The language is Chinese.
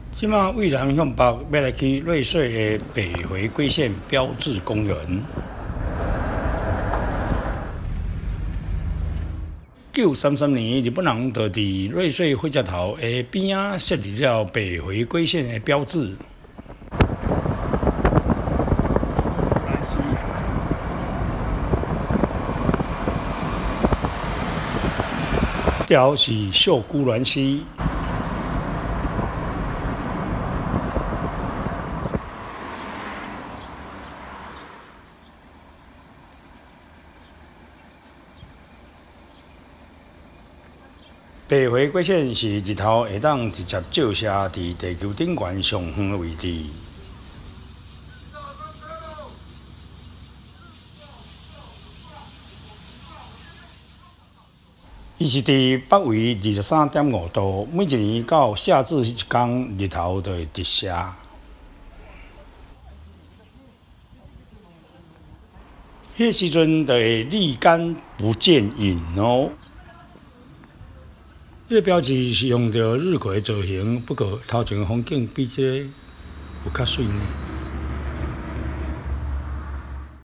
即马蔚蓝向北要来去瑞穗的北回归线标志公园。1933年，日本人就伫瑞穗火车头的边仔设立了北回归线的标志。这条是秀姑峦溪。北回归线是日头会当直接照射伫地球顶缘上远的位置。伊是伫北纬23.5度，每一年到夏至迄一天，日头就会直射。迄时阵就会立竿不见影哦。这个标志是用着日晷造型，不过头前的风景比这个有较水呢。